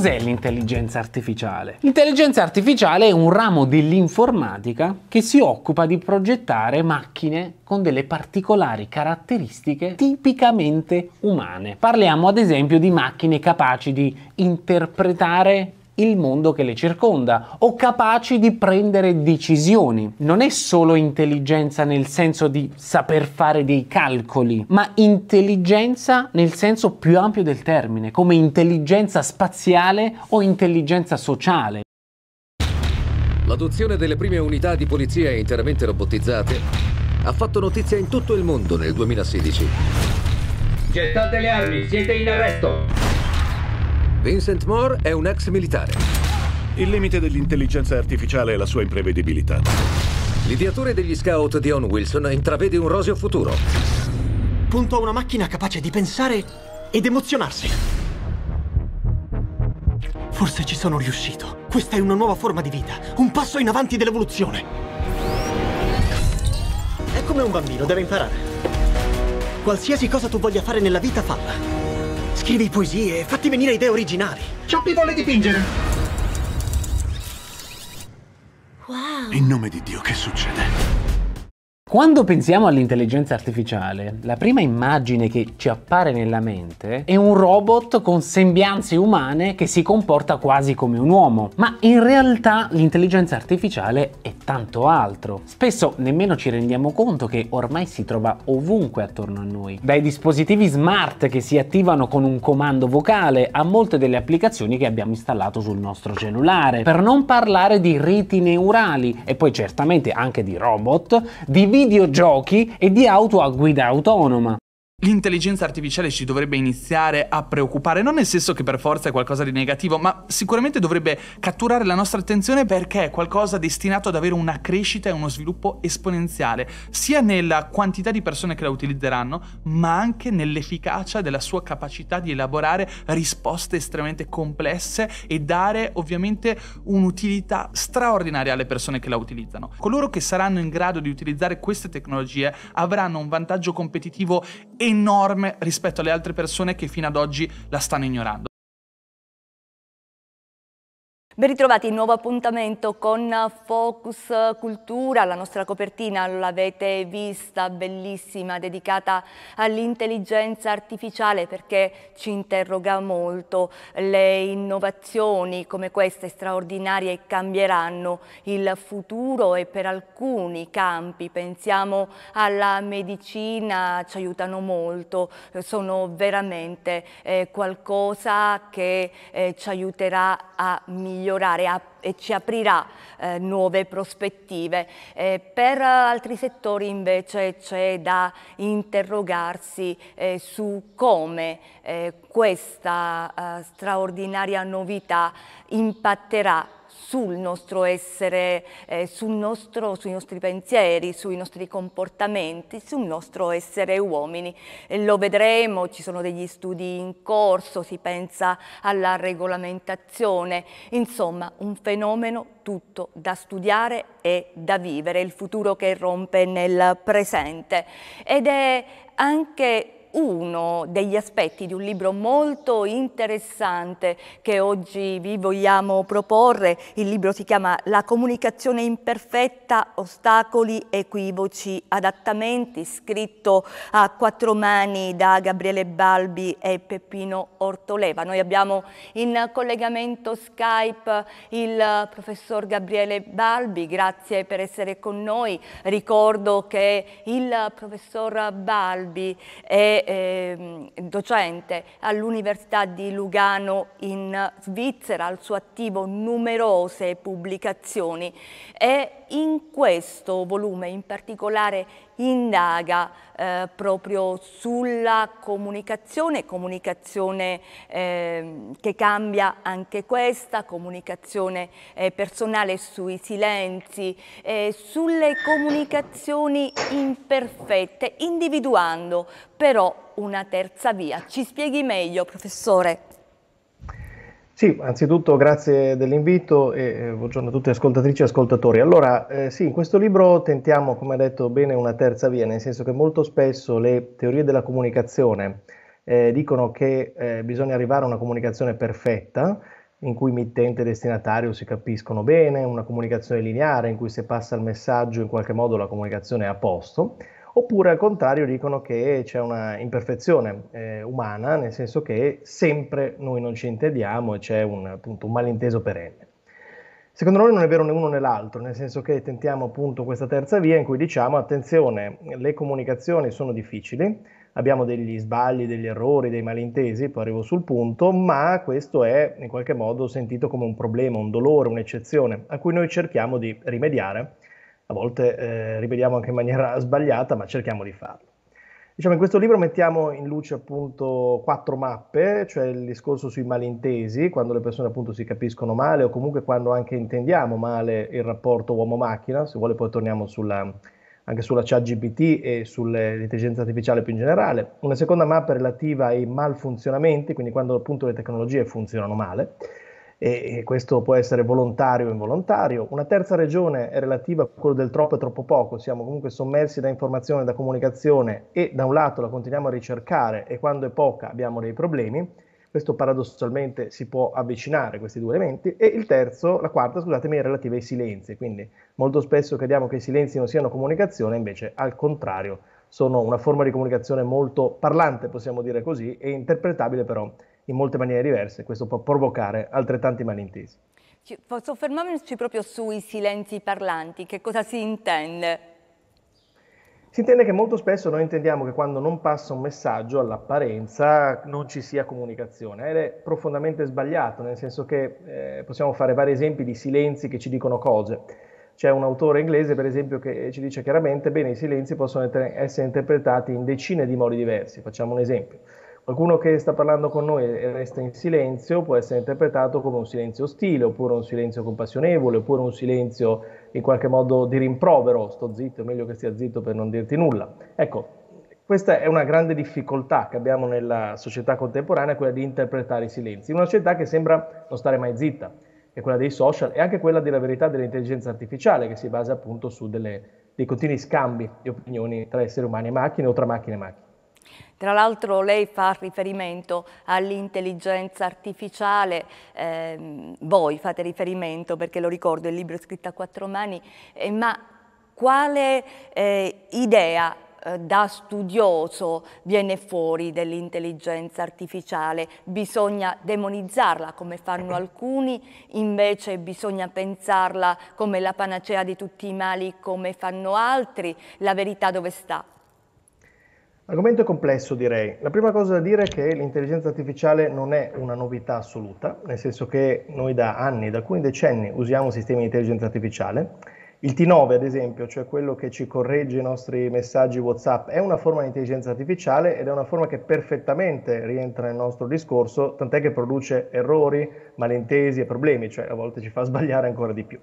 Cos'è l'intelligenza artificiale? L'intelligenza artificiale è un ramo dell'informatica che si occupa di progettare macchine con delle particolari caratteristiche tipicamente umane. Parliamo ad esempio di macchine capaci di interpretare il mondo che le circonda o capaci di prendere decisioni. Non è solo intelligenza nel senso di saper fare dei calcoli, ma intelligenza nel senso più ampio del termine, come intelligenza spaziale o intelligenza sociale. L'adozione delle prime unità di polizia interamente robotizzate ha fatto notizia in tutto il mondo nel 2016. Gettate le armi, siete in arresto! Vincent Moore è un ex militare. Il limite dell'intelligenza artificiale è la sua imprevedibilità. L'ideatore degli scout Dion Wilson intravede un roseo futuro. Punto a una macchina capace di pensare ed emozionarsi. Forse ci sono riuscito. Questa è una nuova forma di vita, un passo in avanti dell'evoluzione. È come un bambino, deve imparare. Qualsiasi cosa tu voglia fare nella vita, falla. Scrivi poesie, fatti venire idee originali. Cioppi vuole dipingere! Wow! In nome di Dio, che succede? Quando pensiamo all'intelligenza artificiale, la prima immagine che ci appare nella mente è un robot con sembianze umane che si comporta quasi come un uomo. Ma in realtà l'intelligenza artificiale è tanto altro. Spesso nemmeno ci rendiamo conto che ormai si trova ovunque attorno a noi. Dai dispositivi smart che si attivano con un comando vocale a molte delle applicazioni che abbiamo installato sul nostro cellulare. Per non parlare di reti neurali e poi certamente anche di robot, di videogiochi e di auto a guida autonoma. L'intelligenza artificiale ci dovrebbe iniziare a preoccupare, non nel senso che per forza è qualcosa di negativo, ma sicuramente dovrebbe catturare la nostra attenzione perché è qualcosa destinato ad avere una crescita e uno sviluppo esponenziale, sia nella quantità di persone che la utilizzeranno, ma anche nell'efficacia della sua capacità di elaborare risposte estremamente complesse e dare ovviamente un'utilità straordinaria alle persone che la utilizzano. Coloro che saranno in grado di utilizzare queste tecnologie avranno un vantaggio competitivo enorme rispetto alle altre persone che fino ad oggi la stanno ignorando. Ben ritrovati, nuovo appuntamento con Focus Cultura, la nostra copertina l'avete vista, bellissima, dedicata all'intelligenza artificiale perché ci interroga molto. Le innovazioni come queste straordinarie cambieranno il futuro e per alcuni campi, pensiamo alla medicina, ci aiutano molto, sono veramente qualcosa che ci aiuterà a migliorare e ci aprirà nuove prospettive. Per altri settori invece c'è da interrogarsi su come questa straordinaria novità impatterà sul nostro essere, sui nostri pensieri, sui nostri comportamenti, sul nostro essere uomini. Lo vedremo, ci sono degli studi in corso, si pensa alla regolamentazione, insomma un fenomeno tutto da studiare e da vivere, il futuro che rompe nel presente ed è anche uno degli aspetti di un libro molto interessante che oggi vi vogliamo proporre. Il libro si chiama La comunicazione imperfetta, ostacoli, equivoci, adattamenti, scritto a quattro mani da Gabriele Balbi e Peppino Ortoleva. Noi abbiamo in collegamento Skype il professor Gabriele Balbi, grazie per essere con noi. Ricordo che il professor Balbi è docente all'Università di Lugano in Svizzera, al suo attivo numerose pubblicazioni e in questo volume in particolare indaga proprio sulla comunicazione che cambia anche questa, comunicazione personale sui silenzi, sulle comunicazioni imperfette, individuando però una terza via. Ci spieghi meglio, professore? Sì, anzitutto grazie dell'invito e buongiorno a tutti ascoltatrici e ascoltatori. Allora, sì, in questo libro tentiamo, come ha detto bene, una terza via, nel senso che molto spesso le teorie della comunicazione dicono che bisogna arrivare a una comunicazione perfetta, in cui mittente e destinatario si capiscono bene, una comunicazione lineare in cui se passa il messaggio in qualche modo la comunicazione è a posto, oppure al contrario dicono che c'è una imperfezione umana, nel senso che sempre noi non ci intendiamo e c'è appunto un malinteso perenne. Secondo noi non è vero né uno né l'altro, nel senso che tentiamo appunto questa terza via in cui diciamo attenzione, le comunicazioni sono difficili, abbiamo degli sbagli, degli errori, dei malintesi, poi arrivo sul punto, ma questo è in qualche modo sentito come un problema, un dolore, un'eccezione a cui noi cerchiamo di rimediare, a volte rimediamo anche in maniera sbagliata, ma cerchiamo di farlo. Diciamo, in questo libro mettiamo in luce appunto 4 mappe, cioè il discorso sui malintesi, quando le persone appunto si capiscono male o comunque quando anche intendiamo male il rapporto uomo-macchina, se vuole poi torniamo anche sulla ChatGPT e sull'intelligenza artificiale più in generale. Una seconda mappa relativa ai malfunzionamenti, quindi quando appunto le tecnologie funzionano male, e questo può essere volontario o involontario. Una terza regione è relativa a quello del troppo e troppo poco, siamo comunque sommersi da informazione, da comunicazione e da un lato la continuiamo a ricercare e quando è poca abbiamo dei problemi. Questo paradossalmente si può avvicinare questi due elementi. E la quarta, scusatemi, è relativa ai silenzi, quindi molto spesso crediamo che i silenzi non siano comunicazione, invece al contrario sono una forma di comunicazione molto parlante, possiamo dire così, e interpretabile però in molte maniere diverse. Questo può provocare altrettanti malintesi. Soffermarci proprio sui silenzi parlanti, che cosa si intende? Si intende che molto spesso noi intendiamo che quando non passa un messaggio all'apparenza non ci sia comunicazione ed è profondamente sbagliato, nel senso che possiamo fare vari esempi di silenzi che ci dicono cose. C'è un autore inglese per esempio che ci dice chiaramente bene i silenzi possono essere interpretati in decine di modi diversi. Facciamo un esempio. Qualcuno che sta parlando con noi e resta in silenzio può essere interpretato come un silenzio ostile, oppure un silenzio compassionevole, oppure un silenzio in qualche modo di rimprovero, sto zitto, è meglio che stia zitto per non dirti nulla. Ecco, questa è una grande difficoltà che abbiamo nella società contemporanea, quella di interpretare i silenzi. Una società che sembra non stare mai zitta, che è quella dei social e anche quella della verità dell'intelligenza artificiale, che si basa appunto su dei continui scambi di opinioni tra esseri umani e macchine o tra macchine e macchine. Tra l'altro lei fa riferimento all'intelligenza artificiale, voi fate riferimento, perché lo ricordo, il libro è scritto a 4 mani, ma quale idea da studioso viene fuori dell'intelligenza artificiale? Bisogna demonizzarla come fanno alcuni, invece bisogna pensarla come la panacea di tutti i mali come fanno altri? La verità dove sta? L'argomento è complesso, direi. La prima cosa da dire è che l'intelligenza artificiale non è una novità assoluta, nel senso che noi da anni, da alcuni decenni, usiamo sistemi di intelligenza artificiale. Il T9, ad esempio, cioè quello che ci corregge i nostri messaggi WhatsApp, è una forma di intelligenza artificiale ed è una forma che perfettamente rientra nel nostro discorso, tant'è che produce errori, malintesi e problemi, cioè a volte ci fa sbagliare ancora di più.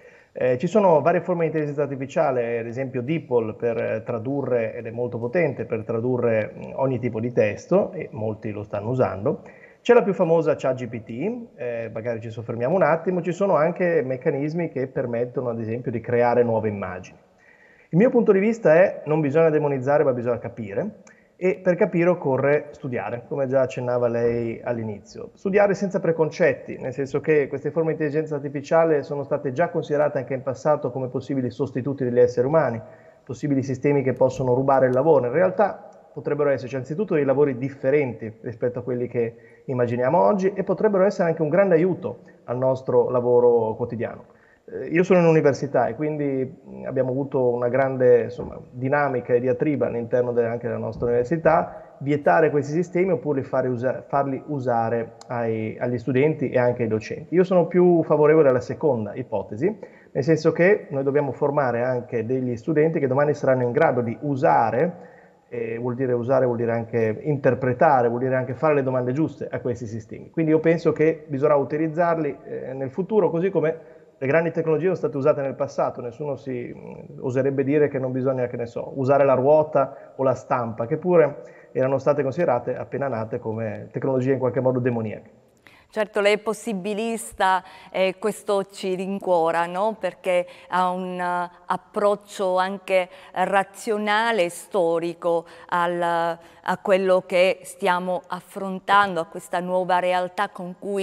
Ci sono varie forme di intelligenza artificiale, ad esempio DeepL per tradurre, ed è molto potente per tradurre ogni tipo di testo, e molti lo stanno usando. C'è la più famosa ChatGPT, magari ci soffermiamo un attimo, ci sono anche meccanismi che permettono ad esempio di creare nuove immagini. Il mio punto di vista è non bisogna demonizzare ma bisogna capire e per capire occorre studiare, come già accennava lei all'inizio. Studiare senza preconcetti, nel senso che queste forme di intelligenza artificiale sono state già considerate anche in passato come possibili sostituti degli esseri umani, possibili sistemi che possono rubare il lavoro. In realtà potrebbero esserci anzitutto dei lavori differenti rispetto a quelli che immaginiamo oggi e potrebbero essere anche un grande aiuto al nostro lavoro quotidiano. Io sono in università e quindi abbiamo avuto una grande dinamica e diatriba all'interno anche della nostra università, vietare questi sistemi oppure farli usare agli studenti e anche ai docenti. Io sono più favorevole alla seconda ipotesi, nel senso che noi dobbiamo formare anche degli studenti che domani saranno in grado di usare, vuol dire anche interpretare, vuol dire anche fare le domande giuste a questi sistemi. Quindi io penso che bisognerà utilizzarli nel futuro, così come le grandi tecnologie sono state usate nel passato. Nessuno si oserebbe dire che non bisogna, che ne so, usare la ruota o la stampa, che pure erano state considerate appena nate come tecnologie in qualche modo demoniache. Certo, lei è possibilista e questo ci rincuora, no? Perché ha un approccio anche razionale e storico a quello che stiamo affrontando, a questa nuova realtà con cui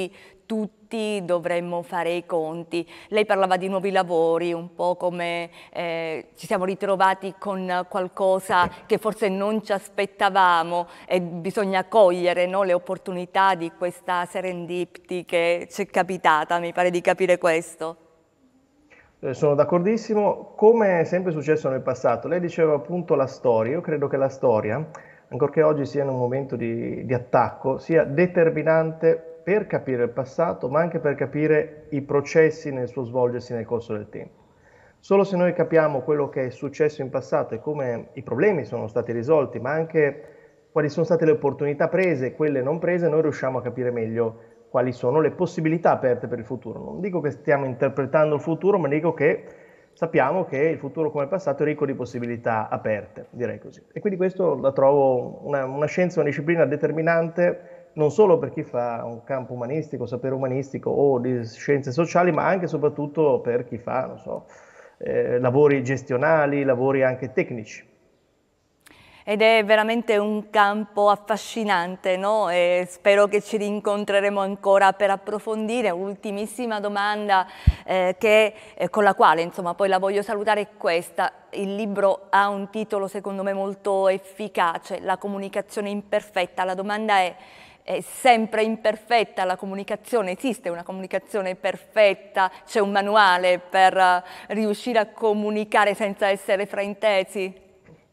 tutti dovremmo fare i conti. Lei parlava di nuovi lavori, un po' come ci siamo ritrovati con qualcosa che forse non ci aspettavamo e bisogna cogliere, no, le opportunità di questa serendipity che ci è capitata, mi pare di capire questo. Sono d'accordissimo, come è sempre successo nel passato. Lei diceva appunto la storia. Io credo che la storia, ancorché oggi sia in un momento di attacco, sia determinante per capire il passato, ma anche per capire i processi nel suo svolgersi nel corso del tempo. Solo se noi capiamo quello che è successo in passato e come i problemi sono stati risolti, ma anche quali sono state le opportunità prese e quelle non prese, noi riusciamo a capire meglio quali sono le possibilità aperte per il futuro. Non dico che stiamo interpretando il futuro, ma dico che sappiamo che il futuro come il passato è ricco di possibilità aperte, direi così. E quindi questo la trovo una scienza, una disciplina determinante non solo per chi fa un campo umanistico, sapere umanistico o di scienze sociali, ma anche e soprattutto per chi fa, non so, lavori gestionali, lavori anche tecnici. Ed è veramente un campo affascinante, no? E spero che ci rincontreremo ancora per approfondire. Ultimissima domanda con la quale insomma poi la voglio salutare è questa. Il libro ha un titolo secondo me molto efficace, La comunicazione imperfetta. La domanda è sempre imperfetta la comunicazione? Esiste una comunicazione perfetta? C'è un manuale per riuscire a comunicare senza essere fraintesi?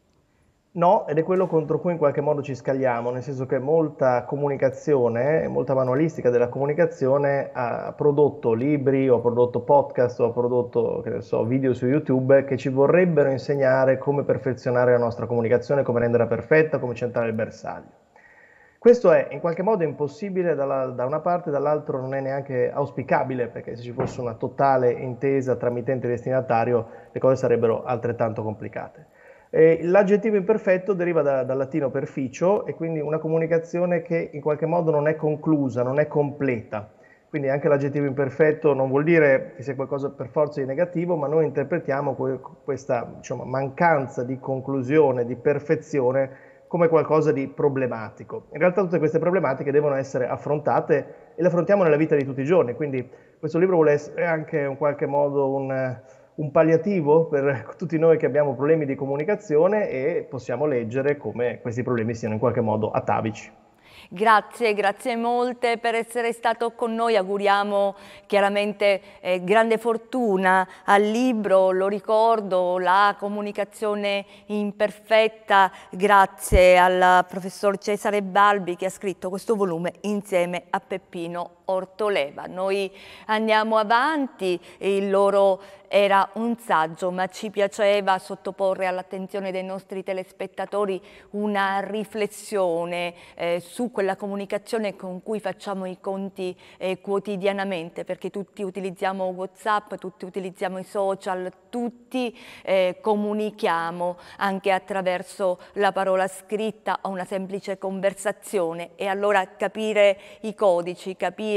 No, ed è quello contro cui in qualche modo ci scagliamo, nel senso che molta comunicazione, molta manualistica della comunicazione ha prodotto libri, o ha prodotto podcast, o ha prodotto, che ne so, video su YouTube che ci vorrebbero insegnare come perfezionare la nostra comunicazione, come renderla perfetta, come centrare il bersaglio. Questo è in qualche modo impossibile da una parte, dall'altro non è neanche auspicabile, perché se ci fosse una totale intesa tra mittente e destinatario le cose sarebbero altrettanto complicate. L'aggettivo imperfetto deriva dal latino perficio e quindi una comunicazione che in qualche modo non è conclusa, non è completa. Quindi anche l'aggettivo imperfetto non vuol dire che sia qualcosa per forza di negativo, ma noi interpretiamo questa, diciamo, mancanza di conclusione, di perfezione come qualcosa di problematico. In realtà tutte queste problematiche devono essere affrontate e le affrontiamo nella vita di tutti i giorni, quindi questo libro vuole essere anche in qualche modo un palliativo per tutti noi che abbiamo problemi di comunicazione e possiamo leggere come questi problemi siano in qualche modo atavici. Grazie, grazie molte per essere stato con noi, auguriamo chiaramente grande fortuna al libro, lo ricordo, La comunicazione imperfetta, grazie al professor Cesare Balbi che ha scritto questo volume insieme a Peppino Ortoleva. Noi andiamo avanti, il loro era un saggio, ma ci piaceva sottoporre all'attenzione dei nostri telespettatori una riflessione su quella comunicazione con cui facciamo i conti quotidianamente, perché tutti utilizziamo WhatsApp, tutti utilizziamo i social, tutti comunichiamo anche attraverso la parola scritta o una semplice conversazione, e allora capire i codici, capire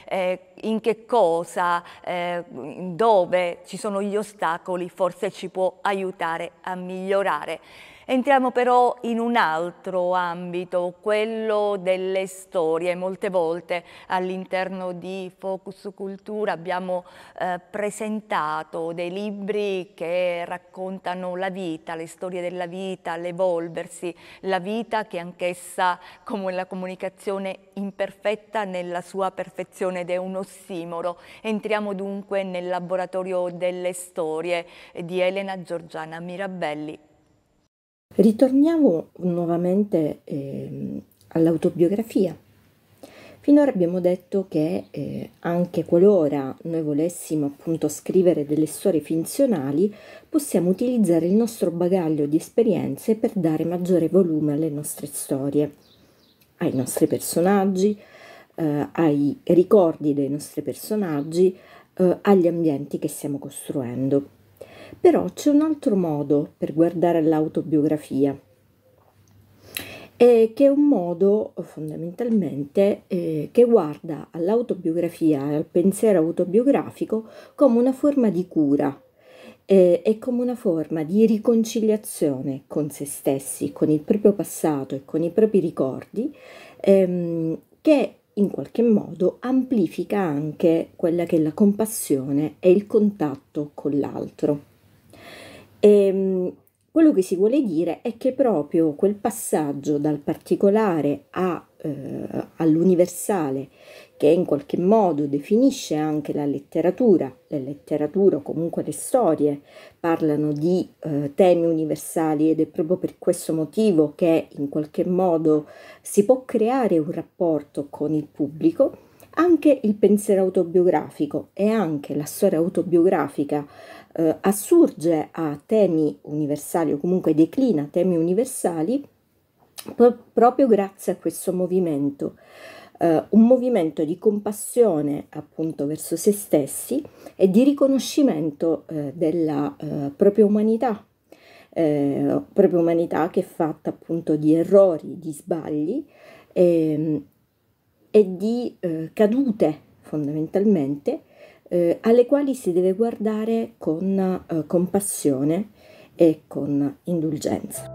in che cosa, dove ci sono gli ostacoli, forse ci può aiutare a migliorare. Entriamo però in un altro ambito, quello delle storie. Molte volte all'interno di Focus Cultura abbiamo presentato dei libri che raccontano la vita, le storie della vita, l'evolversi, la vita che anch'essa, come la comunicazione imperfetta nella sua perfezione, ed è un ossimoro. Entriamo dunque nel laboratorio delle storie di Elena Giorgiana Mirabelli. Ritorniamo nuovamente all'autobiografia. Finora abbiamo detto che anche qualora noi volessimo appunto scrivere delle storie finzionali, possiamo utilizzare il nostro bagaglio di esperienze per dare maggiore volume alle nostre storie, ai nostri personaggi, ai ricordi dei nostri personaggi, agli ambienti che stiamo costruendo. Però c'è un altro modo per guardare all'autobiografia, che è un modo fondamentalmente che guarda all'autobiografia e al pensiero autobiografico come una forma di cura e come una forma di riconciliazione con se stessi, con il proprio passato e con i propri ricordi, che in qualche modo amplifica anche quella che è la compassione e il contatto con l'altro. Quello che si vuole dire è che proprio quel passaggio dal particolare all'universale, che in qualche modo definisce anche la letteratura, o comunque le storie parlano di temi universali, ed è proprio per questo motivo che in qualche modo si può creare un rapporto con il pubblico. Anche il pensiero autobiografico e anche la storia autobiografica assurge a temi universali, o comunque declina temi universali proprio grazie a questo movimento, un movimento di compassione appunto verso se stessi e di riconoscimento della propria umanità che è fatta appunto di errori, di sbagli e di cadute fondamentalmente, alle quali si deve guardare con compassione e con indulgenza.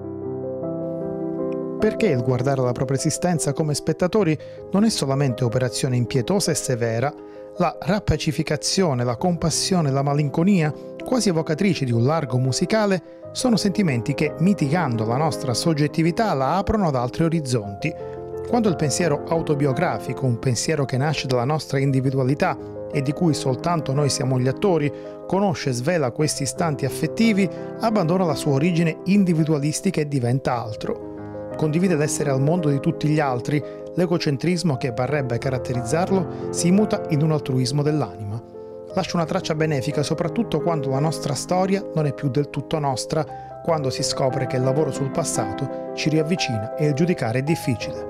Perché il guardare la propria esistenza come spettatori non è solamente operazione impietosa e severa, la rappacificazione, la compassione, la malinconia, quasi evocatrici di un largo musicale, sono sentimenti che, mitigando la nostra soggettività, la aprono ad altri orizzonti. Quando il pensiero autobiografico, un pensiero che nasce dalla nostra individualità e di cui soltanto noi siamo gli attori, conosce e svela questi istanti affettivi, abbandona la sua origine individualistica e diventa altro. Condivide l'essere al mondo di tutti gli altri, l'egocentrismo che parrebbe caratterizzarlo si muta in un altruismo dell'anima. Lascia una traccia benefica soprattutto quando la nostra storia non è più del tutto nostra, quando si scopre che il lavoro sul passato ci riavvicina e il giudicare è difficile.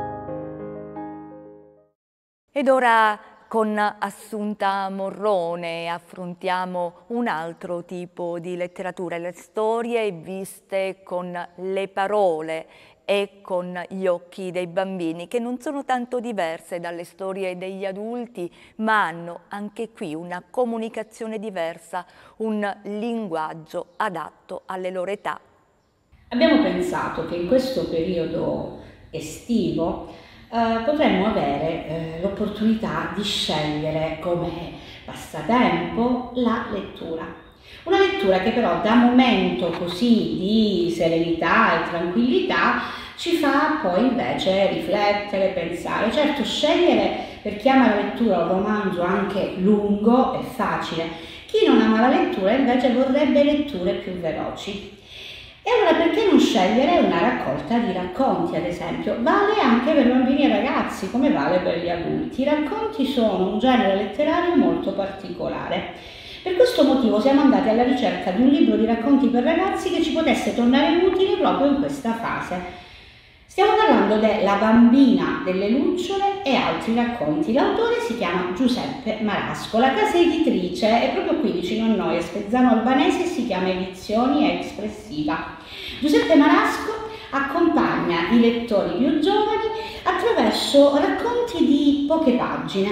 Ed ora con Assunta Morrone affrontiamo un altro tipo di letteratura, le storie viste con le parole e con gli occhi dei bambini, che non sono tanto diverse dalle storie degli adulti, ma hanno anche qui una comunicazione diversa, un linguaggio adatto alle loro età. Abbiamo pensato che in questo periodo estivo potremmo avere l'opportunità di scegliere come passatempo la lettura. Una lettura che però da momento così di serenità e tranquillità ci fa poi invece riflettere, pensare. Certo, scegliere per chi ama la lettura un romanzo anche lungo è facile. Chi non ama la lettura invece vorrebbe letture più veloci. E allora perché non scegliere una raccolta di racconti, ad esempio? Vale anche per bambini e ragazzi, come vale per gli adulti. I racconti sono un genere letterario molto particolare. Per questo motivo siamo andati alla ricerca di un libro di racconti per ragazzi che ci potesse tornare utile proprio in questa fase. Stiamo parlando della Bambina delle lucciole e altri racconti. L'autore si chiama Giuseppe Marasco, la casa editrice è proprio qui vicino a noi, a Spezzano Albanese, si chiama Edizioni Espressiva. Giuseppe Marasco accompagna i lettori più giovani attraverso racconti di poche pagine,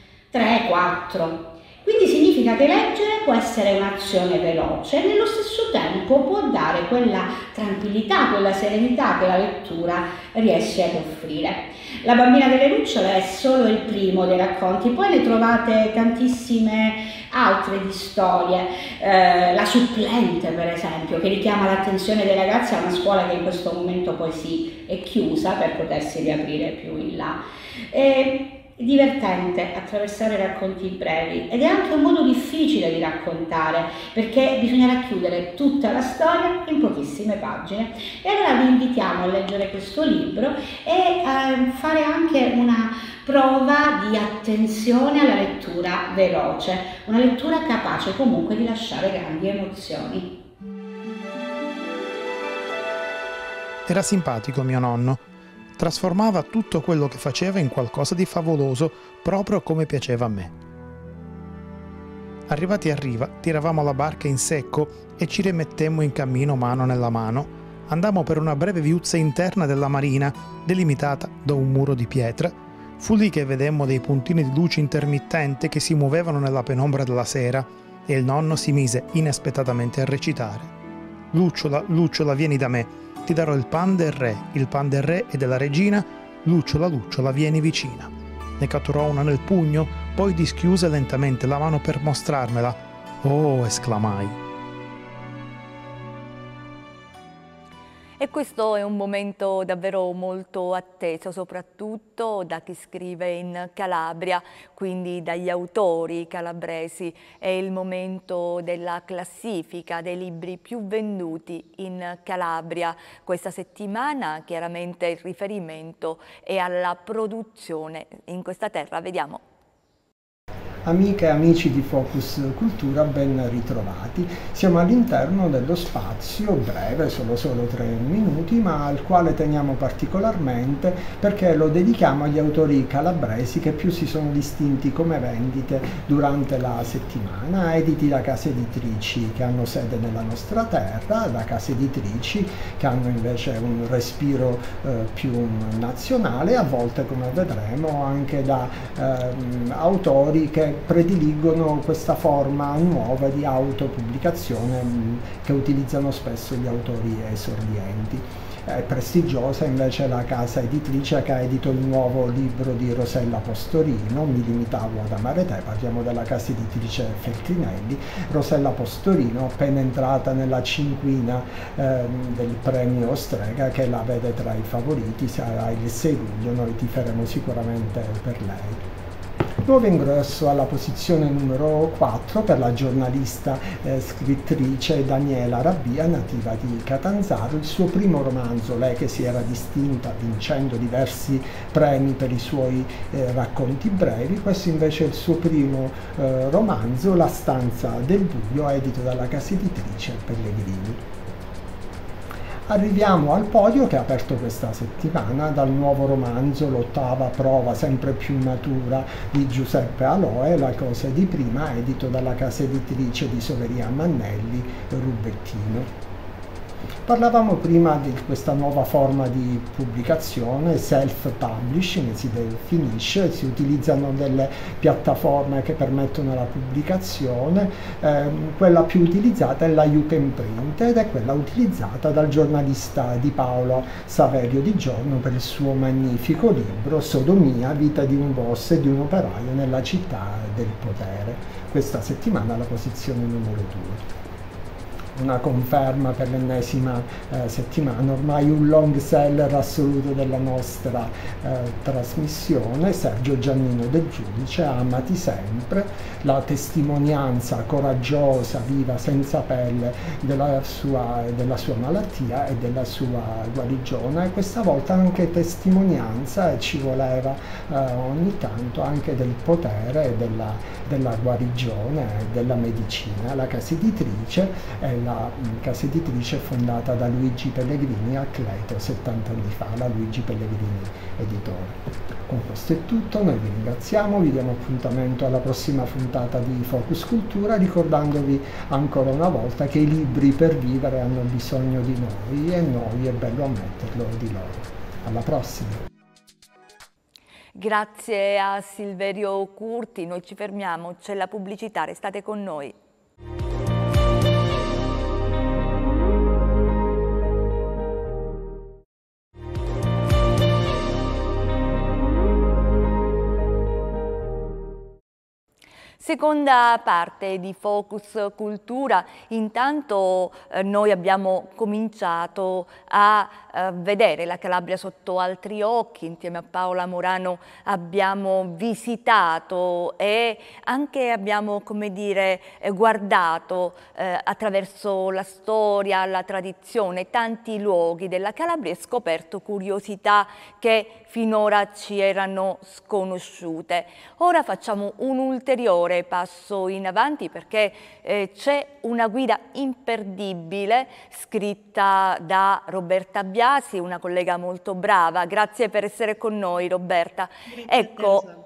3-4. Quindi significa che leggere può essere un'azione veloce e nello stesso tempo può dare quella tranquillità, quella serenità che la lettura riesce ad offrire. La Bambina delle lucciole è solo il primo dei racconti, poi ne trovate tantissime altre di storie, La supplente per esempio, che richiama l'attenzione dei ragazzi a una scuola che in questo momento poi sì è chiusa per potersi riaprire più in là. È divertente attraversare racconti brevi ed è anche un modo difficile di raccontare perché bisogna racchiudere tutta la storia in pochissime pagine. E allora vi invitiamo a leggere questo libro e a fare anche una prova di attenzione alla lettura veloce, una lettura capace comunque di lasciare grandi emozioni. Era simpatico mio nonno. Trasformava tutto quello che faceva in qualcosa di favoloso, proprio come piaceva a me. Arrivati a riva, tiravamo la barca in secco e ci rimettemmo in cammino mano nella mano. Andammo per una breve viuzza interna della marina, delimitata da un muro di pietra. Fu lì che vedemmo dei puntini di luce intermittente che si muovevano nella penombra della sera e il nonno si mise inaspettatamente a recitare. Lucciola, lucciola, vieni da me. Ti darò il pan del re e della regina, Lucciola, lucciola, vieni vicina. Ne catturò una nel pugno, poi dischiuse lentamente la mano per mostrarmela. Oh, esclamai. E questo è un momento davvero molto atteso, soprattutto da chi scrive in Calabria, quindi dagli autori calabresi. È il momento della classifica dei libri più venduti in Calabria. Questa settimana chiaramente il riferimento è alla produzione in questa terra. Vediamo. Amiche e amici di Focus Cultura, ben ritrovati. Siamo all'interno dello spazio breve, solo 3 minuti, ma al quale teniamo particolarmente perché lo dedichiamo agli autori calabresi che più si sono distinti come vendite durante la settimana, editi da case editrici che hanno sede nella nostra terra, da case editrici che hanno invece un respiro più nazionale, a volte, come vedremo, anche da autori che prediligono questa forma nuova di autopubblicazione che utilizzano spesso gli autori esordienti. È prestigiosa invece la casa editrice che ha edito il nuovo libro di Rosella Postorino, Mi limitavo ad amare te. Parliamo della casa editrice Feltrinelli. Rosella Postorino, appena entrata nella cinquina del premio Strega, che la vede tra i favoriti, sarà il 6 luglio, noi tiferemo sicuramente per lei. Nuovo ingresso alla posizione numero 4 per la giornalista scrittrice Daniela Rabbia, nativa di Catanzaro. Il suo primo romanzo, lei che si era distinta vincendo diversi premi per i suoi racconti brevi, questo invece è il suo primo romanzo, La stanza del buio, edito dalla casa editrice Pellegrini. Arriviamo al podio che ha aperto questa settimana dal nuovo romanzo L'ottava prova sempre più matura di Giuseppe Aloe, La cosa di prima, edito dalla casa editrice di Soveria Mannelli, Rubettino. Parlavamo prima di questa nuova forma di pubblicazione, self-publishing si definisce, si utilizzano delle piattaforme che permettono la pubblicazione, quella più utilizzata è la You Can Print ed è quella utilizzata dal giornalista Di Paolo Saverio Di Giorno per il suo magnifico libro Sodomia, vita di un boss e di un operaio nella città del potere. Questa settimana la posizione numero 2. Una conferma per l'ennesima settimana, ormai un long seller assoluto della nostra trasmissione, Sergio Giannino Del Giudice, Amati sempre, la testimonianza coraggiosa, viva, senza pelle della sua malattia e della sua guarigione, e questa volta anche testimonianza, e ci voleva ogni tanto, anche del potere, della guarigione, della medicina. La casa editrice è la casa editrice fondata da Luigi Pellegrini a Cleto 70 anni fa, la Luigi Pellegrini Editore. Con questo è tutto, noi vi ringraziamo, vi diamo appuntamento alla prossima puntata di Focus Cultura, ricordandovi ancora una volta che i libri per vivere hanno bisogno di noi e noi, è bello ammetterlo, di loro. Alla prossima! Grazie a Silverio Curti, noi ci fermiamo, c'è la pubblicità, restate con noi. Seconda parte di Focus Cultura. Intanto noi abbiamo cominciato a vedere la Calabria sotto altri occhi, insieme a Paola Morano abbiamo visitato e anche abbiamo, come dire, guardato attraverso la storia, la tradizione, tanti luoghi della Calabria e scoperto curiosità che finora ci erano sconosciute. Ora facciamo un ulteriore passo in avanti perché c'è una guida imperdibile scritta da Roberta Biasi, una collega molto brava. Grazie per essere con noi, Roberta. Ecco,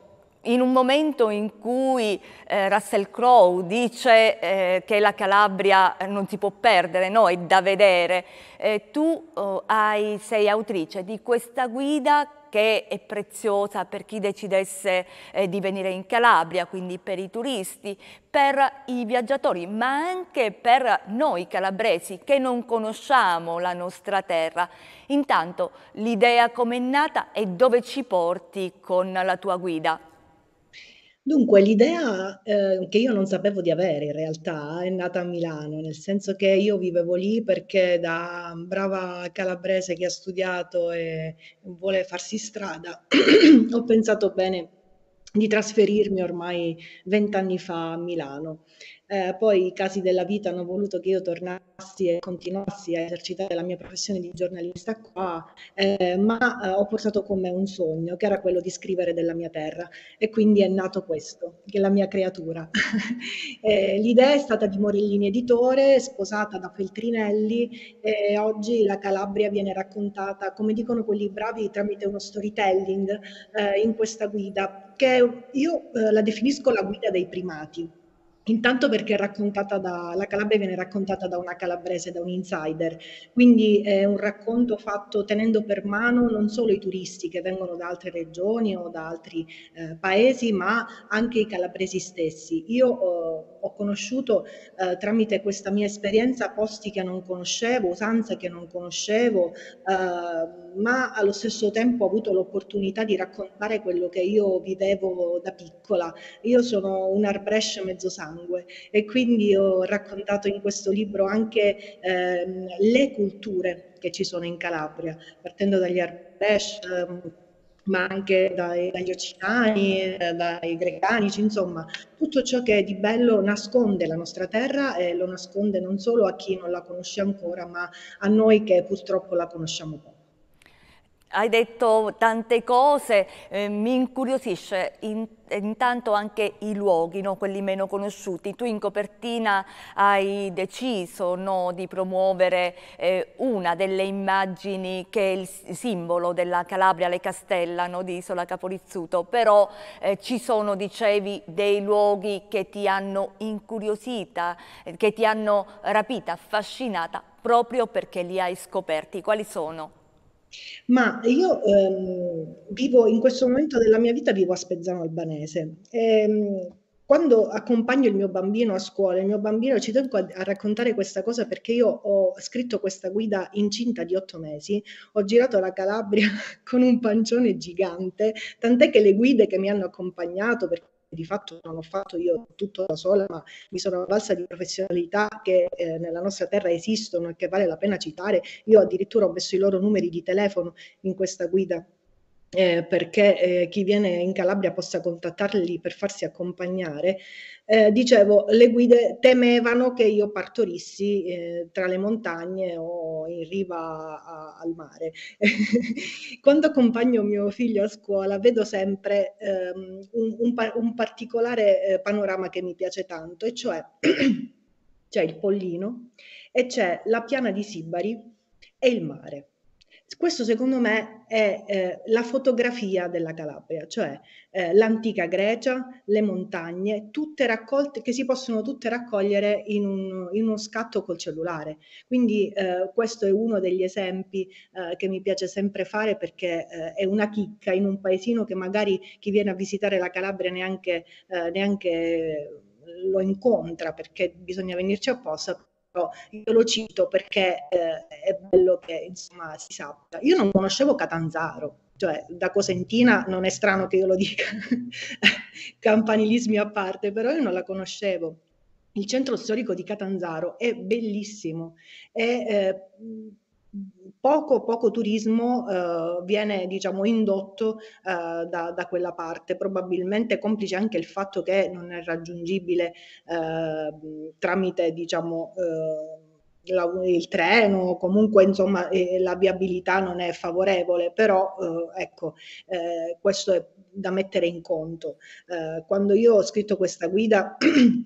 in un momento in cui Russell Crowe dice che la Calabria non si può perdere, no, è da vedere, tu sei autrice di questa guida che è preziosa per chi decidesse di venire in Calabria, quindi per i turisti, per i viaggiatori, ma anche per noi calabresi che non conosciamo la nostra terra. Intanto, l'idea com'è nata e dove ci porti con la tua guida? Dunque, l'idea che io non sapevo di avere in realtà è nata a Milano, nel senso che io vivevo lì perché da brava calabrese che ha studiato e vuole farsi strada, ho pensato bene di trasferirmi ormai 20 anni fa a Milano. Poi i casi della vita hanno voluto che io tornassi e continuassi a esercitare la mia professione di giornalista qua, ma ho portato con me un sogno, che era quello di scrivere della mia terra, e quindi è nato questo, che è la mia creatura. L'idea è stata di Morellini Editore, sposata da Feltrinelli, e oggi la Calabria viene raccontata, come dicono quelli bravi, tramite uno storytelling in questa guida, che io la definisco la guida dei primati. Intanto perché la Calabria viene raccontata da una calabrese, da un insider, quindi è un racconto fatto tenendo per mano non solo i turisti che vengono da altre regioni o da altri paesi, ma anche i calabresi stessi. Io ho conosciuto tramite questa mia esperienza posti che non conoscevo, usanze che non conoscevo, ma allo stesso tempo ho avuto l'opportunità di raccontare quello che io vivevo da piccola. Io sono un Arbresce mezzo sangue e quindi ho raccontato in questo libro anche le culture che ci sono in Calabria, partendo dagli Arbresce, ma anche dagli occitani, dai grecanici, insomma, tutto ciò che di bello nasconde la nostra terra e lo nasconde non solo a chi non la conosce ancora, ma a noi che purtroppo la conosciamo poco. Hai detto tante cose, mi incuriosisce intanto anche i luoghi, no? Quelli meno conosciuti. Tu in copertina hai deciso, no, di promuovere una delle immagini che è il simbolo della Calabria, le Castella, no, di Isola Caporizzuto, però ci sono, dicevi, dei luoghi che ti hanno incuriosita, che ti hanno rapita, affascinata, proprio perché li hai scoperti. Quali sono? Ma io vivo in questo momento della mia vita vivo a Spezzano Albanese. Quando accompagno il mio bambino a scuola, il mio bambino, ci tengo a raccontare questa cosa perché io ho scritto questa guida incinta di 8 mesi, ho girato la Calabria con un pancione gigante, tant'è che le guide che mi hanno accompagnato, perché di fatto non ho fatto io tutto da sola, ma mi sono avvalsa di professionalità che nella nostra terra esistono e che vale la pena citare. Io addirittura ho messo i loro numeri di telefono in questa guida perché chi viene in Calabria possa contattarli per farsi accompagnare. Dicevo, le guide temevano che io partorissi tra le montagne o in riva al mare. Quando accompagno mio figlio a scuola vedo sempre un particolare panorama che mi piace tanto, e cioè c'è il Pollino e c'è la piana di Sibari e il mare. Questo secondo me è la fotografia della Calabria, cioè l'antica Grecia, le montagne, tutte raccolte, che si possono tutte raccogliere in uno scatto col cellulare. Quindi questo è uno degli esempi che mi piace sempre fare, perché è una chicca in un paesino che magari chi viene a visitare la Calabria neanche lo incontra, perché bisogna venirci apposta. Io lo cito perché è bello che insomma si sappia. Io non conoscevo Catanzaro, cioè da cosentina non è strano che io lo dica, campanilismi a parte, però io non la conoscevo. Il centro storico di Catanzaro è bellissimo, è poco turismo viene, diciamo, indotto da quella parte, probabilmente complice anche il fatto che non è raggiungibile tramite, diciamo, il treno, comunque insomma la viabilità non è favorevole, però ecco, questo è da mettere in conto. Quando io ho scritto questa guida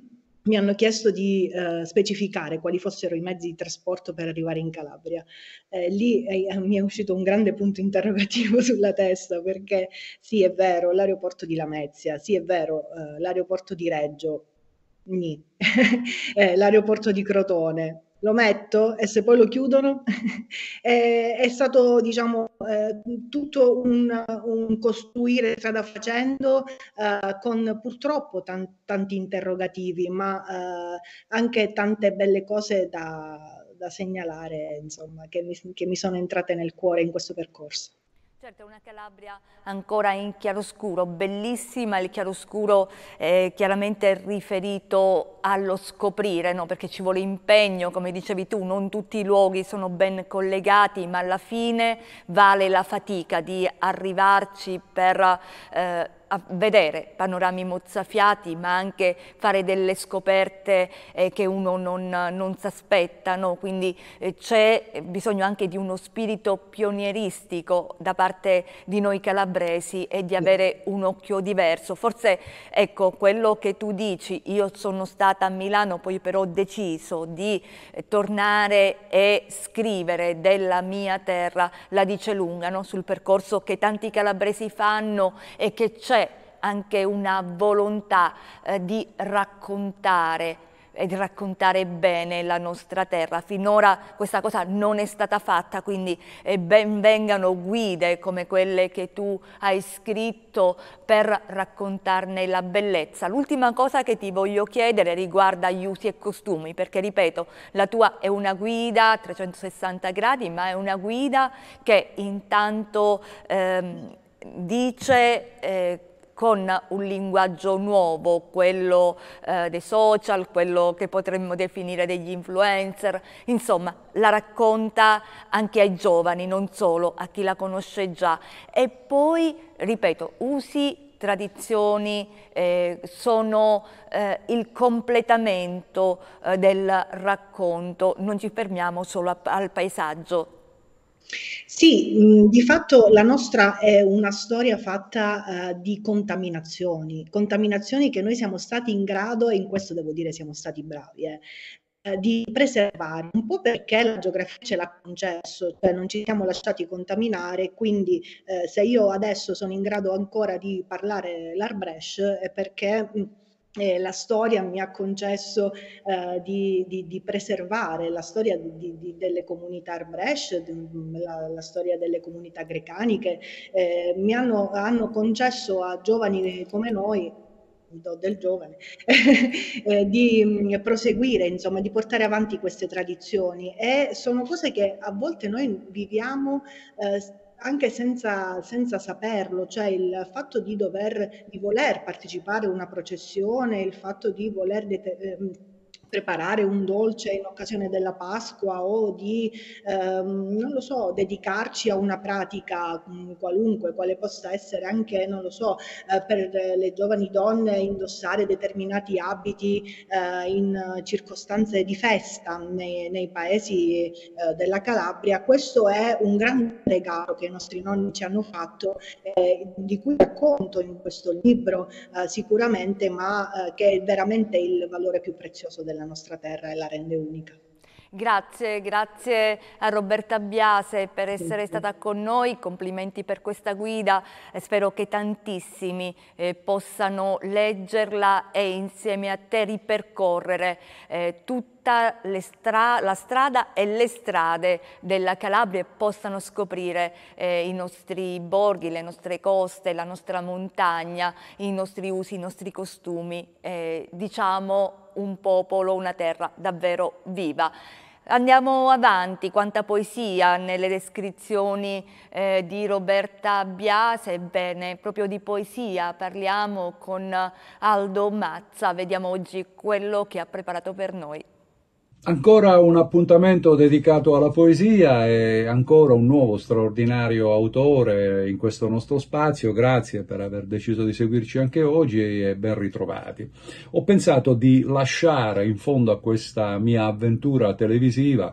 mi hanno chiesto di specificare quali fossero i mezzi di trasporto per arrivare in Calabria. Lì mi è uscito un grande punto interrogativo sulla testa, perché sì, è vero, l'aeroporto di Lamezia, sì, è vero, l'aeroporto di Reggio, nì. L'aeroporto di Crotone. Lo metto e se poi lo chiudono è stato, diciamo, tutto un costruire strada facendo, con purtroppo tanti interrogativi, ma anche tante belle cose da segnalare, insomma, che mi sono entrate nel cuore in questo percorso. Certo, è una Calabria ancora in chiaroscuro, bellissima, il chiaroscuro chiaramente riferito allo scoprire, no? Perché ci vuole impegno, come dicevi tu, non tutti i luoghi sono ben collegati, ma alla fine vale la fatica di arrivarci per a vedere panorami mozzafiati, ma anche fare delle scoperte che uno non si aspetta, no? Quindi c'è bisogno anche di uno spirito pionieristico da parte di noi calabresi e di avere un occhio diverso. Forse, ecco, quello che tu dici, io sono stata a Milano, poi però ho deciso di tornare e scrivere della mia terra, la dice lunga, no? Sul percorso che tanti calabresi fanno e che c'è anche una volontà di raccontare e di raccontare bene la nostra terra. Finora questa cosa non è stata fatta, quindi ben vengano guide come quelle che tu hai scritto per raccontarne la bellezza. L'ultima cosa che ti voglio chiedere riguarda gli usi e costumi, perché ripeto, la tua è una guida a 360 gradi, ma è una guida che intanto dice con un linguaggio nuovo, quello dei social, quello che potremmo definire degli influencer, insomma la racconta anche ai giovani, non solo a chi la conosce già. E poi, ripeto, usi, tradizioni sono il completamento del racconto, non ci fermiamo solo al paesaggio. Sì, di fatto la nostra è una storia fatta di contaminazioni che noi siamo stati in grado, e in questo devo dire siamo stati bravi, di preservare, un po' perché la geografia ce l'ha concesso, cioè non ci siamo lasciati contaminare, quindi se io adesso sono in grado ancora di parlare l'Arbrecht è perché la storia mi ha concesso di preservare la storia delle comunità Arbrecht, la storia delle comunità grecaniche, hanno concesso a giovani come noi, del giovane, di proseguire, insomma, di portare avanti queste tradizioni, e sono cose che a volte noi viviamo anche senza saperlo, cioè il fatto di voler partecipare a una processione, il fatto di voler preparare un dolce in occasione della Pasqua o di, non lo so, dedicarci a una pratica qualunque, quale possa essere anche, non lo so, per le giovani donne indossare determinati abiti in circostanze di festa nei paesi della Calabria. Questo è un grande regalo che i nostri nonni ci hanno fatto, di cui racconto in questo libro sicuramente, ma che è veramente il valore più prezioso della nostra terra e la rende unica. Grazie, grazie a Roberta Biase per essere stata con noi, complimenti per questa guida, spero che tantissimi possano leggerla e insieme a te ripercorrere tutta la strada e le strade della Calabria e possano scoprire i nostri borghi, le nostre coste, la nostra montagna, i nostri usi, i nostri costumi, diciamo un popolo, una terra davvero viva. Andiamo avanti, quanta poesia nelle descrizioni di Roberta Biase. Ebbene, proprio di poesia parliamo con Aldo Mazza, vediamo oggi quello che ha preparato per noi. Ancora un appuntamento dedicato alla poesia e ancora un nuovo straordinario autore in questo nostro spazio. Grazie per aver deciso di seguirci anche oggi e ben ritrovati. Ho pensato di lasciare in fondo a questa mia avventura televisiva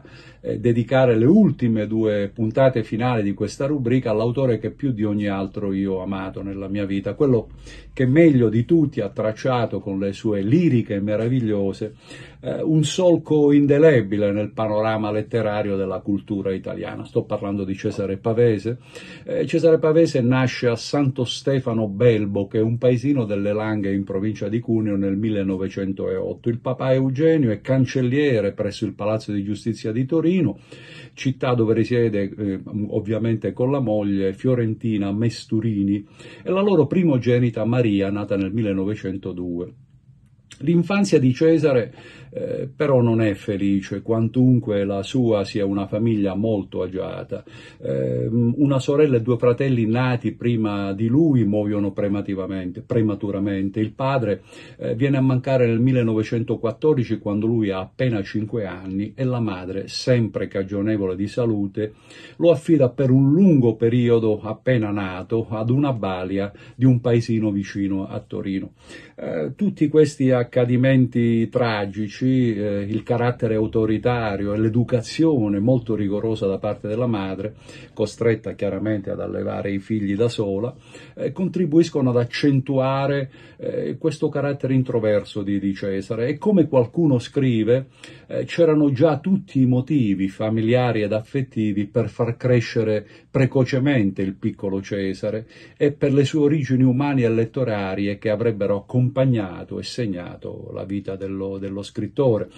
dedicare le ultime 2 puntate finali di questa rubrica all'autore che più di ogni altro io ho amato nella mia vita, quello che meglio di tutti ha tracciato con le sue liriche meravigliose un solco indelebile nel panorama letterario della cultura italiana. Sto parlando di Cesare Pavese. Cesare Pavese nasce a Santo Stefano Belbo, che è un paesino delle Langhe in provincia di Cuneo, nel 1908. Il papà Eugenio è cancelliere presso il Palazzo di Giustizia di Torino, città dove risiede ovviamente con la moglie Fiorentina Mesturini e la loro primogenita Maria, nata nel 1902. L'infanzia di Cesare però non è felice, quantunque la sua sia una famiglia molto agiata. Una sorella e 2 fratelli nati prima di lui muoiono prematuramente. Il padre viene a mancare nel 1914, quando lui ha appena 5 anni, e la madre, sempre cagionevole di salute, lo affida per un lungo periodo, appena nato, ad una balia di un paesino vicino a Torino. Tutti questi accadimenti tragici, il carattere autoritario e l'educazione molto rigorosa da parte della madre, costretta chiaramente ad allevare i figli da sola, contribuiscono ad accentuare questo carattere introverso di Cesare. E come qualcuno scrive, c'erano già tutti i motivi familiari ed affettivi per far crescere precocemente il piccolo Cesare e per le sue origini umane e letterarie che avrebbero accompagnato e segnato la vita dello scrittore.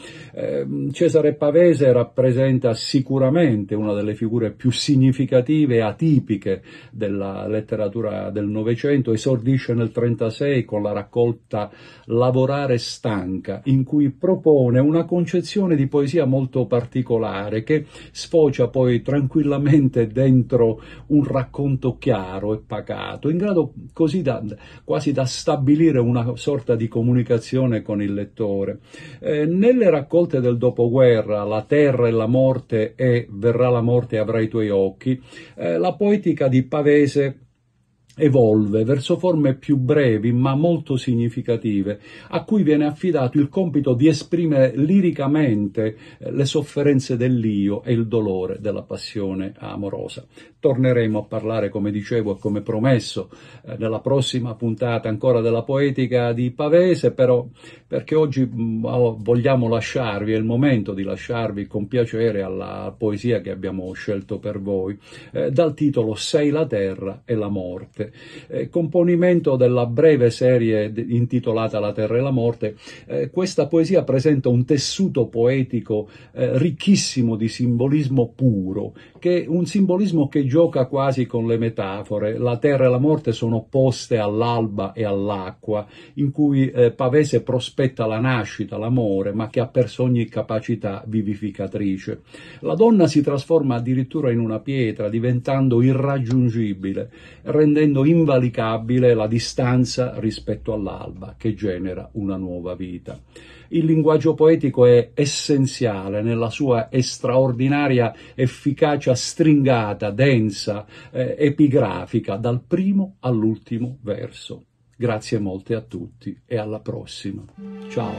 Cesare Pavese rappresenta sicuramente una delle figure più significative e atipiche della letteratura del Novecento. Esordisce nel 1936 con la raccolta Lavorare stanca, in cui propone una concezione di poesia molto particolare che sfocia poi tranquillamente dentro un racconto chiaro e pacato, in grado così quasi da stabilire una sorta di comunicazione con il lettore. Nelle raccolte del dopoguerra, La terra e la morte e Verrà la morte e avrà i tuoi occhi, la poetica di Pavese evolve verso forme più brevi ma molto significative, a cui viene affidato il compito di esprimere liricamente le sofferenze dell'io e il dolore della passione amorosa. Torneremo a parlare, come dicevo e come promesso, nella prossima puntata ancora della poetica di Pavese, però perché oggi vogliamo lasciarvi, è il momento di lasciarvi con piacere alla poesia che abbiamo scelto per voi, dal titolo Sei la terra e la morte. Componimento della breve serie intitolata La terra e la morte, questa poesia presenta un tessuto poetico ricchissimo di simbolismo puro, che un simbolismo che gioca quasi con le metafore. La terra e la morte sono opposte all'alba e all'acqua, in cui Pavese prospetta la nascita, l'amore, ma che ha perso ogni capacità vivificatrice. La donna si trasforma addirittura in una pietra, diventando irraggiungibile, rendendo invalicabile la distanza rispetto all'alba, che genera una nuova vita. Il linguaggio poetico è essenziale nella sua straordinaria efficacia stringata, densa, epigrafica, dal primo all'ultimo verso. Grazie molte a tutti e alla prossima. Ciao.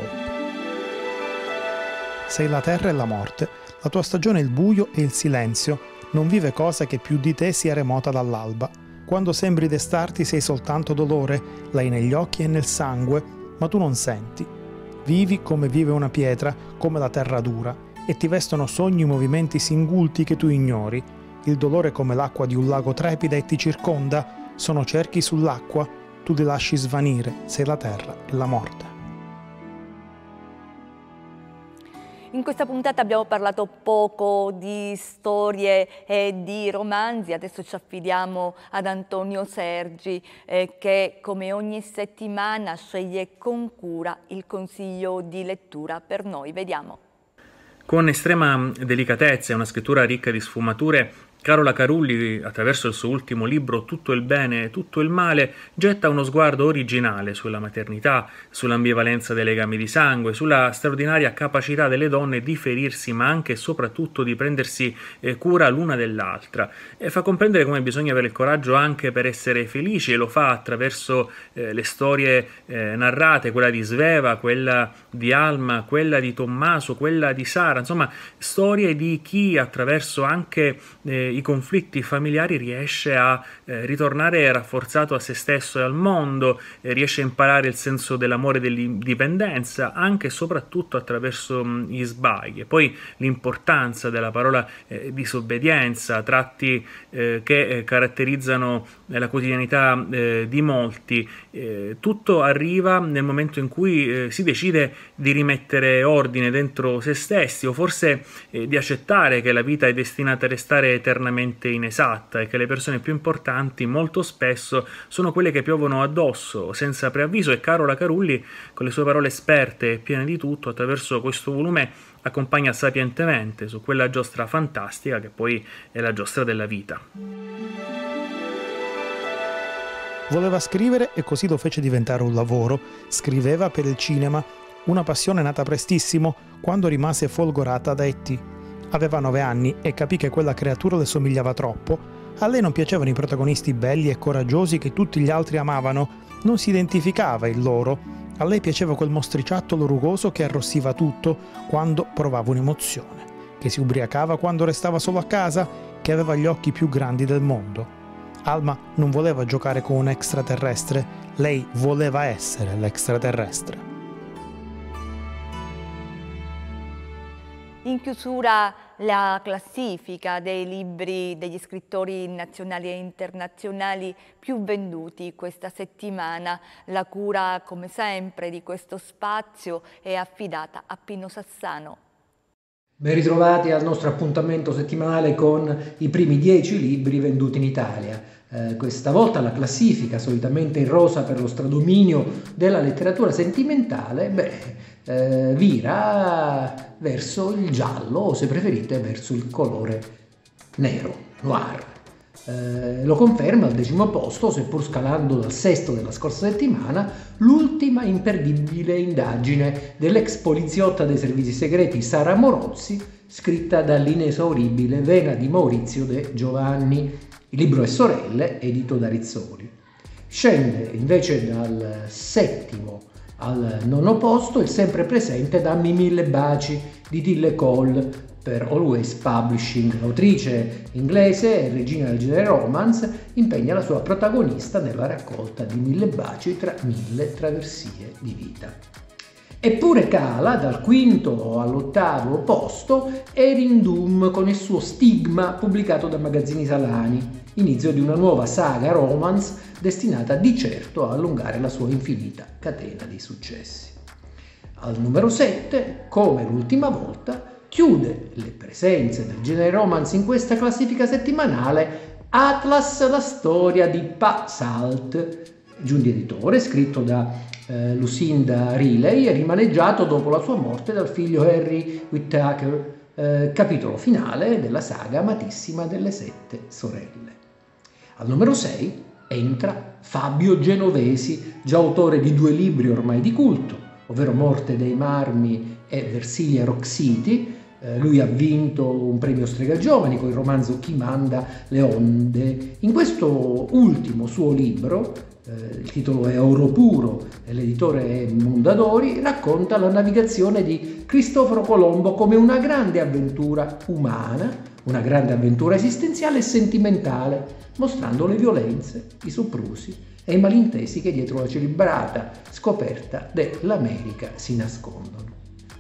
Sei la terra e la morte, la tua stagione è il buio e il silenzio, non vive cosa che più di te sia remota dall'alba. Quando sembri destarti sei soltanto dolore, l'hai negli occhi e nel sangue, ma tu non senti. Vivi come vive una pietra, come la terra dura, e ti vestono sogni e movimenti singulti che tu ignori. Il dolore come l'acqua di un lago trepida e ti circonda, sono cerchi sull'acqua, tu li lasci svanire, sei la terra e la morte. In questa puntata abbiamo parlato poco di storie e di romanzi, adesso ci affidiamo ad Antonio Sergi che come ogni settimana sceglie con cura il consiglio di lettura per noi. Vediamo. Con estrema delicatezza e una scrittura ricca di sfumature Carola Carulli, attraverso il suo ultimo libro Tutto il bene e tutto il male, getta uno sguardo originale sulla maternità, sull'ambivalenza dei legami di sangue, sulla straordinaria capacità delle donne di ferirsi, ma anche e soprattutto di prendersi cura l'una dell'altra. E fa comprendere come bisogna avere il coraggio anche per essere felici, e lo fa attraverso le storie narrate, quella di Sveva, quella di Alma, quella di Tommaso, quella di Sara, insomma storie di chi attraverso anche i conflitti familiari riesce a ritornare rafforzato a se stesso e al mondo, riesce a imparare il senso dell'amore e dell'indipendenza anche e soprattutto attraverso gli sbagli. E poi l'importanza della parola disobbedienza, tratti che caratterizzano la quotidianità di molti. Tutto arriva nel momento in cui si decide di rimettere ordine dentro se stessi, o forse di accettare che la vita è destinata a restare eternamente inesatta e che le persone più importanti molto spesso sono quelle che piovono addosso senza preavviso. E Carola Carulli, con le sue parole esperte e piene di tutto, attraverso questo volume accompagna sapientemente su quella giostra fantastica che poi è la giostra della vita. Voleva scrivere e così lo fece diventare un lavoro. Scriveva per il cinema, una passione nata prestissimo quando rimase folgorata da E.T. Aveva 9 anni e capì che quella creatura le somigliava troppo. A lei non piacevano i protagonisti belli e coraggiosi che tutti gli altri amavano, non si identificava in loro. A lei piaceva quel mostriciattolo rugoso che arrossiva tutto quando provava un'emozione, che si ubriacava quando restava solo a casa, che aveva gli occhi più grandi del mondo. Alma non voleva giocare con un extraterrestre, lei voleva essere l'extraterrestre. In chiusura la classifica dei libri degli scrittori nazionali e internazionali più venduti questa settimana. La cura, come sempre, di questo spazio è affidata a Pino Sassano. Ben ritrovati al nostro appuntamento settimanale con i primi 10 libri venduti in Italia. Questa volta la classifica, solitamente in rosa per lo stradominio della letteratura sentimentale, vira verso il giallo, o se preferite verso il colore nero, noir. Lo conferma al 10° posto, seppur scalando dal 6° della scorsa settimana, l'ultima imperdibile indagine dell'ex poliziotta dei servizi segreti Sara Morozzi, scritta dall'inesauribile vena di Maurizio De Giovanni. Il libro è Sorelle, edito da Rizzoli. Scende invece dal 7° al 9° posto il sempre presente Dammi 1000 baci di Dille Cole per Always Publishing. L'autrice inglese e regina del genere romance impegna la sua protagonista nella raccolta di 1000 baci tra 1000 traversie di vita. Eppure cala dal 5° all'8° posto Erindum con il suo Stigma, pubblicato da Magazzini Salani, inizio di una nuova saga romance destinata di certo a allungare la sua infinita catena di successi. Al numero 7, come l'ultima volta, chiude le presenze del genere romance in questa classifica settimanale Atlas, la storia di Pa Salt, Giundi editore, scritto da Lucinda Riley, rimaneggiato dopo la sua morte dal figlio Harry Whittaker, capitolo finale della saga amatissima delle 7 sorelle. Al numero 6 entra Fabio Genovesi, già autore di 2 libri ormai di culto, ovvero Morte dei Marmi e Versilia Rock City. Lui ha vinto un premio Strega Giovani con il romanzo Chi manda le onde. In questo ultimo suo libro, il titolo è Oro Puro e l'editore è Mondadori, racconta la navigazione di Cristoforo Colombo come una grande avventura umana, una grande avventura esistenziale e sentimentale, mostrando le violenze, i soprusi e i malintesi che dietro la celebrata scoperta dell'America si nascondono.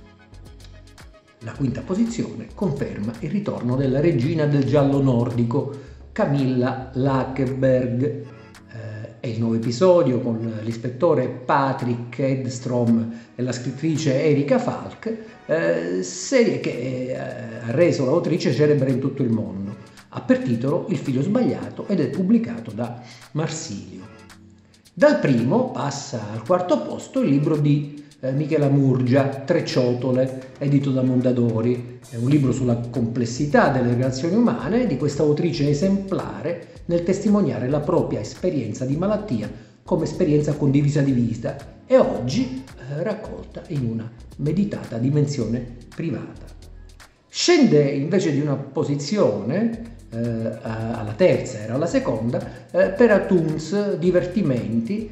La 5ª posizione conferma il ritorno della regina del giallo nordico, Camilla Lagerberg. È il nuovo episodio con l'ispettore Patrick Edstrom e la scrittrice Erika Falk, serie che ha reso l'autrice celebre in tutto il mondo. Ha per titolo Il figlio sbagliato ed è pubblicato da Marsilio. Dal 1° passa al 4° posto il libro di Michela Murgia, Tre ciotole, edito da Mondadori. È un libro sulla complessità delle relazioni umane di questa autrice esemplare nel testimoniare la propria esperienza di malattia come esperienza condivisa di vita e oggi raccolta in una meditata dimensione privata. Scende invece di una posizione, alla terza, era la seconda, per Atuns Divertimenti,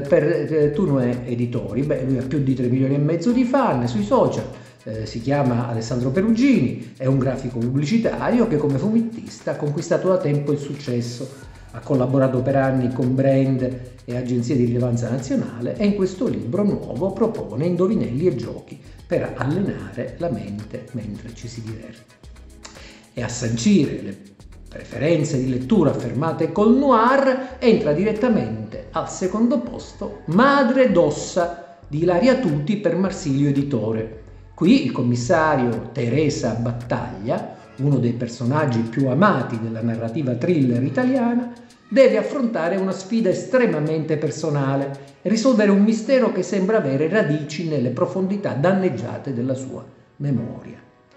per Tunue Editori. Lui ha più di 3,5 milioni di fan sui social, si chiama Alessandro Perugini, è un grafico pubblicitario che come fumettista ha conquistato da tempo il successo. Ha collaborato per anni con brand e agenzie di rilevanza nazionale e in questo libro nuovo propone indovinelli e giochi per allenare la mente mentre ci si diverte. E a sancire le preferenze di lettura affermate col noir entra direttamente al secondo posto Madre d'ossa di Ilaria Tuti per Marsilio Editore. Qui il commissario Teresa Battaglia, uno dei personaggi più amati della narrativa thriller italiana, deve affrontare una sfida estremamente personale e risolvere un mistero che sembra avere radici nelle profondità danneggiate della sua memoria.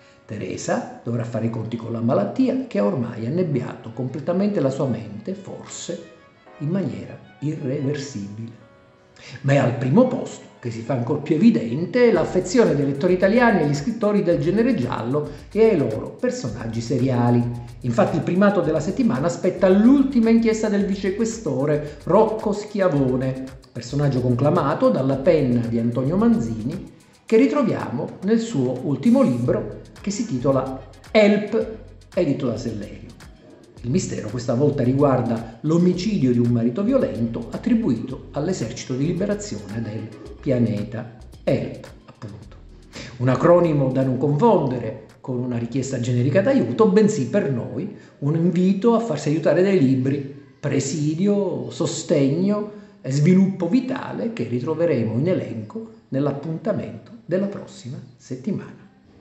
Teresa dovrà fare i conti con la malattia che ha ormai annebbiato completamente la sua mente, forse in maniera irreversibile. Ma è al primo posto che si fa ancora più evidente l'affezione dei lettori italiani agli scrittori del genere giallo e ai loro personaggi seriali. Infatti il primato della settimana spetta all'ultima inchiesta del vicequestore Rocco Schiavone, personaggio conclamato dalla penna di Antonio Manzini, che ritroviamo nel suo ultimo libro che si titola Help, edito da Sellerio. Il mistero questa volta riguarda l'omicidio di un marito violento attribuito all'esercito di liberazione del pianeta Help, appunto. Un acronimo da non confondere con una richiesta generica d'aiuto, bensì per noi un invito a farsi aiutare dai libri, presidio, sostegno e sviluppo vitale che ritroveremo in elenco nell'appuntamento della prossima settimana.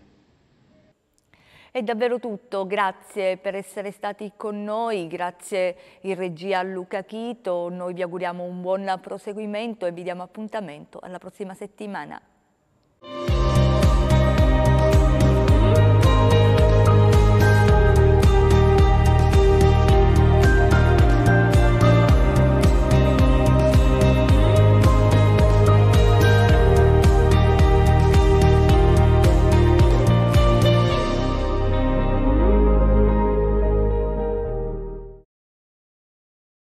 È davvero tutto, grazie per essere stati con noi, grazie in regia a Luca Chito, noi vi auguriamo un buon proseguimento e vi diamo appuntamento alla prossima settimana.